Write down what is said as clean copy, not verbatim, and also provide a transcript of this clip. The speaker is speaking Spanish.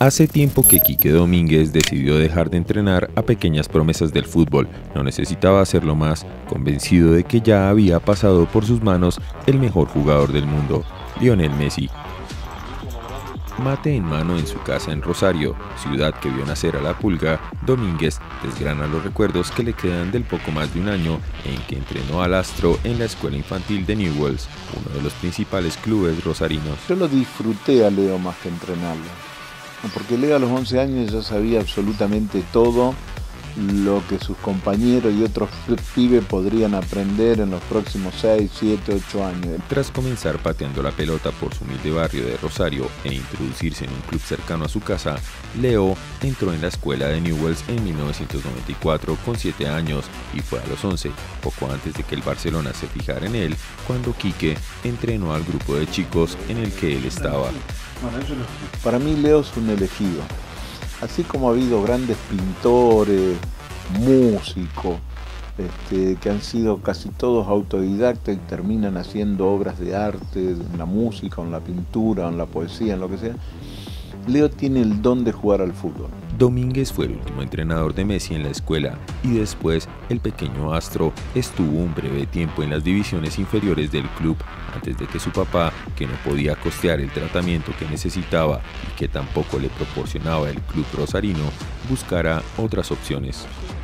Hace tiempo que Quique Domínguez decidió dejar de entrenar a pequeñas promesas del fútbol. No necesitaba hacerlo más, convencido de que ya había pasado por sus manos el mejor jugador del mundo, Lionel Messi. Mate en mano en su casa en Rosario, ciudad que vio nacer a la Pulga, Domínguez desgrana los recuerdos que le quedan del poco más de un año en que entrenó al astro en la escuela infantil de Newell's, uno de los principales clubes rosarinos. Yo lo disfruté a Leo más que entrenarlo, porque Leo a los 11 años ya sabía absolutamente todo lo que sus compañeros y otros pibes podrían aprender en los próximos 6, 7, 8 años. Tras comenzar pateando la pelota por su humilde barrio de Rosario e introducirse en un club cercano a su casa, Leo entró en la escuela de Newell's en 1994 con 7 años y fue a los 11, poco antes de que el Barcelona se fijara en él, cuando Quique entrenó al grupo de chicos en el que él estaba. Para mí Leo es un elegido. Así como ha habido grandes pintores, músicos, que han sido casi todos autodidactas y terminan haciendo obras de arte en la música, en la pintura, en la poesía, en lo que sea, Leo tiene el don de jugar al fútbol. Domínguez fue el último entrenador de Messi en la escuela y después el pequeño astro estuvo un breve tiempo en las divisiones inferiores del club antes de que su papá, que no podía costear el tratamiento que necesitaba y que tampoco le proporcionaba el club rosarino, buscara otras opciones.